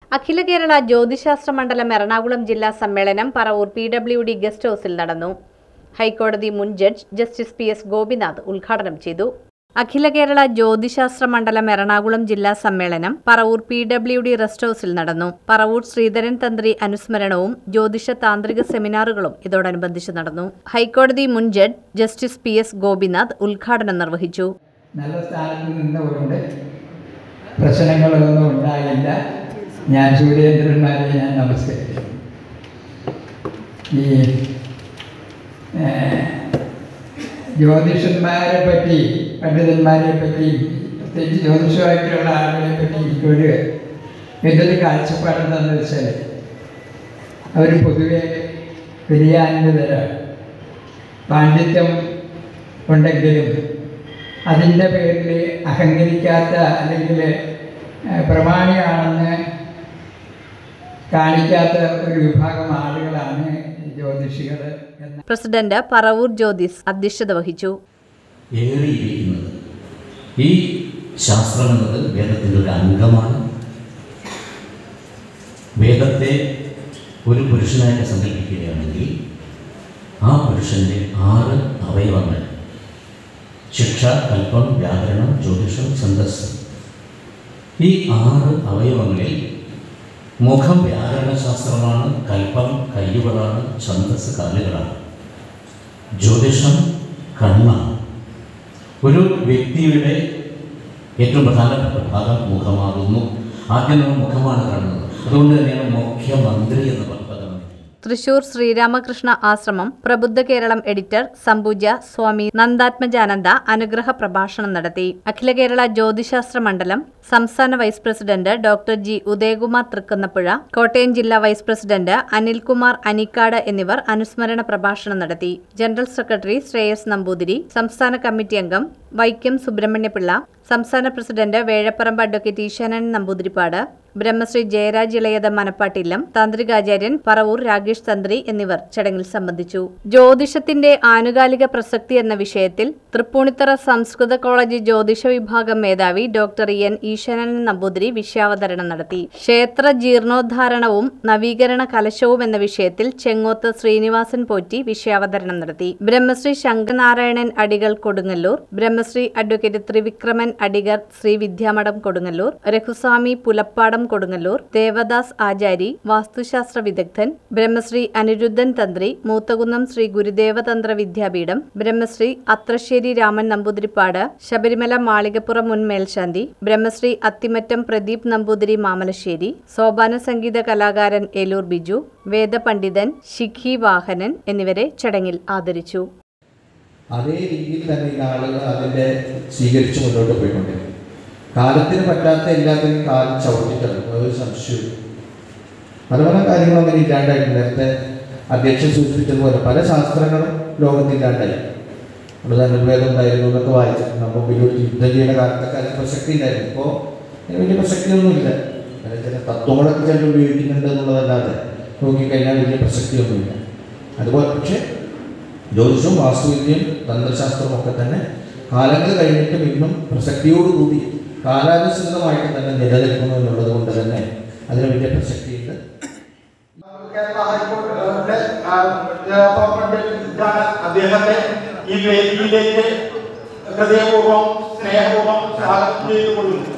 അഖില കേരള ജ്യോതിശാസ്ത്ര മണ്ഡലം എറണാകുളം ജില്ലാ സമ്മേളനം പറവൂർ PWD ഗസ്റ്റ് ഹൌസിൽ നടന്നു. ഹൈക്കോടതി മുൻ ജഡ്ജ് ജസ്റ്റിസ് PS ഗോപിനാഥ് ഉദ്ഘാടനം ചെയ്തു. അഖില കേരള ജ്യോതിശാസ്ത്ര മണ്ഡലം എറണാകുളം ജില്ലാ സമ്മേളനം പറവൂർ PWD റെസ്റ്റ് ഹൌസിൽ നടന്നു. പറവൂർ ശ്രീധരൻ തന്ത്രി അനുസ്മരണവും ജ്യോതിഷ താന്ത്രിക സെമിനാറുകളും ഇതോടനുബന്ധിച്ച് നടന്നു. ഹൈക്കോടതി മുൻ ജഡ്ജ് ജസ്റ്റിസ് PS ഗോപിനാഥ് ഉദ്ഘാടനം നിർവഹിച്ചു. നല്ല സ്ഥാനത്ത് നിന്നുകൊണ്ട് പ്രശ്നങ്ങളൊന്നും ഉണ്ടായില്ല. ഞാൻ സൂര്യേന്ദ്രന്മാരെ ഞാൻ നമസ്കരിച്ചു. ഈ ജ്യോതിഷന്മാരെ പറ്റി, പണ്ഡിതന്മാരെ പറ്റി, പ്രത്യേകിച്ച് ജ്യോതിഷമായിട്ടുള്ള ആളുകളെ പറ്റി എനിക്കൊരു എന്തൊരു കാഴ്ചപ്പാടെന്താണെന്ന് വെച്ചാൽ അവർ പൊതുവെ വ്യതിയാനിതരാണ്. പാണ്ഡിത്യം ഉണ്ടെങ്കിലും അതിൻ്റെ പേരിൽ അഹങ്കരിക്കാത്ത അല്ലെങ്കിൽ പ്രമാണിയാണെന്ന് കാണിക്കാത്ത ഒരു വിഭാഗം ആളുകളാണ് ജ്യോതിഷികൾ. പ്രസിഡന്റ് പറവൂർ ജ്യോതിസ് അധ്യക്ഷത വഹിച്ചു. ഈ ശാസ്ത്രം എന്നത് വേദത്തിൻ്റെ ഒരു അംഗമാണ്. വേദത്തെ ഒരു പുരുഷനായിട്ട് സങ്കല്പിക്കുകയാണെങ്കിൽ ആ പുരുഷൻ്റെ 6 അവയവങ്ങൾ ശിക്ഷ, കൽപ്പം, വ്യാകരണം, ജ്യോതിഷം, ഛന്ദസ്, ഈ 6 അവയവങ്ങളിൽ മുഖം വ്യാകരണശാസ്ത്രമാണ്, കൽപ്പം കയ്യുകളാണ്, ഛന്ദസ് കാലുകളാണ്, ജ്യോതിഷം കണ്ണാണ്. ഒരു വ്യക്തിയുടെ ഏറ്റവും പ്രധാനപ്പെട്ട ഭാഗം മുഖമാകുന്നു. ആദ്യം നമ്മൾ മുഖമാണ് കാണുന്നത്. അതുകൊണ്ട് തന്നെയാണ് മുഖ്യമന്ത്രി എന്ന് പറയുന്നത്. തൃശൂർ ശ്രീരാമകൃഷ്ണ ആശ്രമം പ്രബുദ്ധ കേരളം എഡിറ്റർ സംപൂജ സ്വാമി നന്ദാത്മജാനന്ദ അനുഗ്രഹ പ്രഭാഷണം നടത്തി. അഖില കേരള ജ്യോതിശാസ്ത്ര മണ്ഡലം സംസ്ഥാന vice president doctor G Udayakumar Thrikkunnappuzha, Kottayam ജില്ലാ വൈസ് പ്രസിഡന്റ് അനിൽകുമാർ അനിക്കാട് എന്നിവർ അനുസ്മരണ പ്രഭാഷണം നടത്തി. ജനറൽ സെക്രട്ടറി ശ്രേയസ് നമ്പൂതിരി, സംസ്ഥാന കമ്മിറ്റി അംഗം വൈക്കം സുബ്രഹ്മണ്യപിള്ള, സംസ്ഥാന പ്രസിഡന്റ് വേഴപ്പറമ്പ് അഡ്വക്കേറ്റ് ഈശാനൻ നമ്പൂതിരിപ്പാട്, ബ്രഹ്മശ്രീ ജയരാജ് ഇളയത മനപ്പാട്ടില്ലം, താന്ത്രികാചാര്യൻ പറവൂർ രാകേഷ് തന്ത്രി എന്നിവർ ചടങ്ങിൽ സംബന്ധിച്ചു. ജ്യോതിഷത്തിന്റെ ആനുകാലിക പ്രസക്തി എന്ന വിഷയത്തിൽ തൃപ്പൂണിത്തറ സംസ്കൃത കോളേജ് ജ്യോതിഷ വിഭാഗം മേധാവി ഡോക്ടർ N ഈശാനൻ നമ്പൂതിരി വിഷയാവതരണം നടത്തി. ക്ഷേത്ര ജീർണോദ്ധാരണവും നവീകരണ കലശവും എന്ന വിഷയത്തിൽ ചെങ്ങോത്ത് ശ്രീനിവാസൻ പോറ്റി വിഷയാവതരണം നടത്തി. ബ്രഹ്മശ്രീ ശങ്കരനാരായണൻ അടികൾ കൊടുങ്ങല്ലൂർ, ബ്രഹ്മശ്രീ അഡ്വക്കേറ്റ് ത്രിവിക്രമൻ അടിഗർ ശ്രീ വിദ്യാമഠം കൊടുങ്ങല്ലൂർ, രഘുസ്വാമി പുലപ്പാടം കൊടുങ്ങല്ലൂർ, ദേവദാസ് ആചാരി വാസ്തുശാസ്ത്ര വിദഗ്ധൻ, ബ്രഹ്മശ്രീ അനിരുദ്ധൻ തന്ത്രി മൂത്തകുന്നം ശ്രീ ഗുരുദേവതന്ത്ര വിദ്യാപീഠം, ബ്രഹ്മശ്രീ അത്രശ്ശേരി രാമൻ നമ്പൂതിരിപ്പാട് ശബരിമല മാളികപ്പുറം മുൻ മേൽശാന്തി, ബ്രഹ്മശ്രീ അത്തിമറ്റം പ്രദീപ് നമ്പൂതിരി മാമലശ്ശേരി, സോപാന സംഗീത കലാകാരൻ ഏലൂർ ബിജു, വേദപണ്ഡിതൻ ശിഖി വാഹനൻ എന്നിവരെ ചടങ്ങിൽ ആദരിച്ചു. അതേ രീതിയിൽ തന്നെ ഈ ആളുകൾ അതിൻ്റെ സ്വീകരിച്ച് മുന്നോട്ട് പോയിക്കൊണ്ടിരിക്കും. കാലത്തിന് പറ്റാത്ത എല്ലാത്തിനും കാലം ചവിട്ടിത്തള്ളും. ഒരു സംശയവും പല പല കാര്യങ്ങളും അങ്ങനെ ഇല്ലാണ്ടായിട്ട് നേരത്തെ അധ്യക്ഷൻ സൂചിപ്പിച്ചതുപോലെ പല ശാസ്ത്രങ്ങളും ലോകത്തില്ലാണ്ടായി. നമ്മൾ ധനുർവേദം ഉണ്ടായിരുന്നു എന്നൊക്കെ വായിച്ചിട്ടുണ്ട്. നമ്മൾ വലിയൊരു യുദ്ധം ചെയ്യുന്ന കാലത്തൊക്കെ അതിന് പ്രസക്തി ഉണ്ടായിരുന്നു. ഇപ്പോൾ അതിന് വലിയ പ്രസക്തിയൊന്നുമില്ല. ചില തത്വങ്ങളൊക്കെ ചില ഉപയോഗിക്കുന്നുണ്ട് എന്നുള്ളതല്ലാതെ നോക്കിക്കഴിഞ്ഞാൽ വലിയ പ്രസക്തിയൊന്നുമില്ല. അതുപോലെ പക്ഷേ ജ്യോതിഷവും വാസ്തുവിദ്യയും തന്ത്രശാസ്ത്രവും ഒക്കെ തന്നെ കാലങ്ങൾ കഴിഞ്ഞിട്ടും ഇന്നും പ്രസക്തിയോടുകൂടി കാലാനുസൃതമായിട്ട് തന്നെ നിലനിൽക്കുന്നു എന്നുള്ളത് കൊണ്ട് തന്നെ അതിന് വലിയ പ്രസക്തിയുണ്ട്. അദ്ദേഹത്തെ ഈ വേദിയിലേക്ക് ഹൃദയപൂർവ്വം സ്നേഹപൂർവ്വം സ്വാഗതം ചെയ്തുകൊള്ളുന്നു.